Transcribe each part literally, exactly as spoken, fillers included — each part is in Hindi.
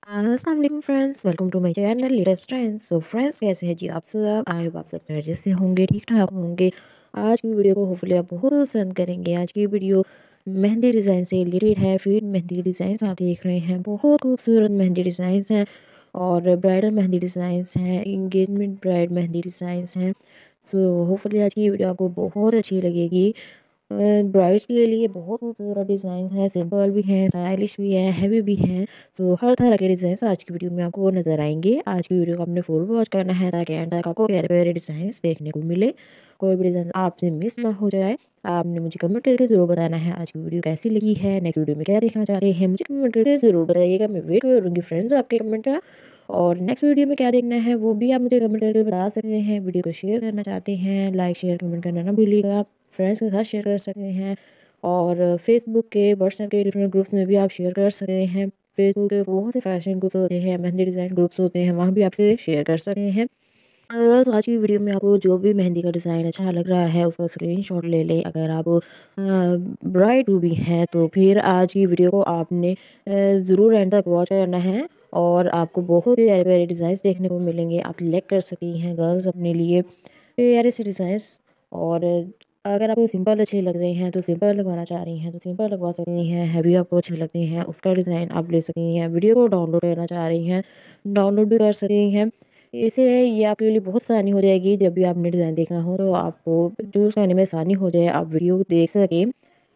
अस्सलाम वालेकुम friends, welcome to my channel latest trends. So friends, कैसे हैं जी आप सब? आई होप आप सब खैरियत से होंगे, ठीक ठाक होंगे। आज की वीडियो को होपफुली आप बहुत पसंद करेंगे। आज की वीडियो मेहंदी डिज़ाइन से रिलेटेड है। फीड मेहंदी डिज़ाइन आप देख रहे हैं, बहुत खूबसूरत मेहंदी डिज़ाइन हैं और ब्राइडल मेहंदी डिज़ाइन हैं, इंगेजमेंट ब्राइड मेहंदी डिज़ाइन हैं। सो होपफुली आज की वीडियो आपको बहुत अच्छी लगेगी। ब्राइड्स के लिए बहुत खूबसूरत डिज़ाइन है, सिंपल भी हैं, स्टाइलिश भी हैं, हैवी भी हैं। तो हर तरह के डिज़ाइंस आज की वीडियो में आपको नज़र आएंगे। आज की वीडियो को आपने फुल वॉच करना है ताकि एंड तक आपको प्यारे प्यारे डिज़ाइंस देखने को मिले, कोई भी डिज़ाइन आपसे मिस ना हो जाए। आपने मुझे कमेंट करके ज़रूर बताना है आज की वीडियो कैसी लगी है, नेक्स्ट वीडियो में क्या देखना चाहते हैं, मुझे कमेंट करके ज़रूर बताइएगा। मैं वेट करूँगी फ्रेंड्स आपके कमेंट का। और नेक्स्ट वीडियो में क्या देखना है वो भी आप मुझे कमेंट करके बता सकते हैं। वीडियो को शेयर करना चाहते हैं, लाइक शेयर कमेंट करना ना भूलिएगा। फ्रेंड्स के साथ शेयर कर सकते हैं और फेसबुक के, व्हाट्सएप के डिफरेंट ग्रुप्स में भी आप शेयर कर सकते हैं। फेसबुक के बहुत से फैशन ग्रुप्स होते हैं, मेहंदी डिज़ाइन ग्रुप्स होते हैं, वहाँ भी आपसे शेयर कर सकते हैं। अगर तो आज की वीडियो में आपको जो भी मेहंदी का डिज़ाइन अच्छा लग रहा है उसका स्क्रीनशॉट ले लें। अगर आप ब्राइड भी हैं तो फिर आज की वीडियो को आपने ज़रूर एंड तक वॉच करना है और आपको बहुत प्यारे प्यारे डिज़ाइंस देखने को मिलेंगे। आप सिलेक्ट कर सकती हैं गर्ल्स अपने लिए प्यारे से डिज़ाइंस। और अगर आपको सिंपल अच्छे लग रहे हैं तो सिंपल लगवाना चाह रही हैं तो सिंपल लगवा सकती हैं। हैवी आपको अच्छे लगते हैं उसका डिज़ाइन आप ले सकती हैं। वीडियो को डाउनलोड करना चाह रही हैं डाउनलोड भी कर सकती हैं। इससे ये आपके लिए बहुत आसानी हो जाएगी। जब भी आपने डिज़ाइन देखना हो तो आपको चूज़ करने में आसानी हो जाए, आप वीडियो देख सकें।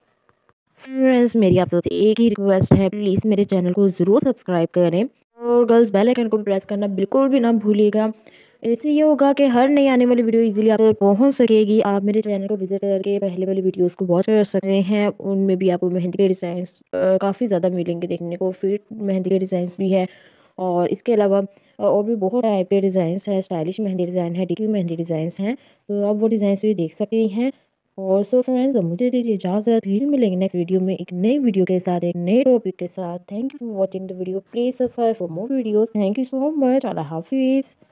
फ्रेंड्स, मेरी आप सबसे एक ही रिक्वेस्ट है, प्लीज़ मेरे चैनल को ज़रूर सब्सक्राइब करें और गर्ल्स बेल आइकन को प्रेस करना बिल्कुल भी ना भूलिएगा। इससे ये होगा कि हर नई आने वाली वीडियो इजीली आप तक पहुंच सकेगी। आप मेरे चैनल को विजिट करके पहले वाली वीडियोस को वॉच कर सकते हैं, उनमें भी आपको मेहंदी के डिज़ाइंस काफ़ी ज़्यादा मिलेंगे देखने को। फिर मेहंदी के डिज़ाइंस भी है और इसके अलावा और भी बहुत टाइप के डिज़ाइंस हैं। स्टाइलिश मेहंदी डिज़ाइन है, टिकी मेहंदी डिज़ाइंस हैं, तो आप वो डिज़ाइंस भी देख सकते हैं। और सो फ्रेंड्स, मुझे दीजिए इजाज़त, फिर मिलेंगे नेक्स्ट वीडियो में एक नई वीडियो के साथ, एक नए टॉपिक के साथ। Thank you for watching the video, please subscribe for more videos. Thank you so much. अल्लाह हाफिज़।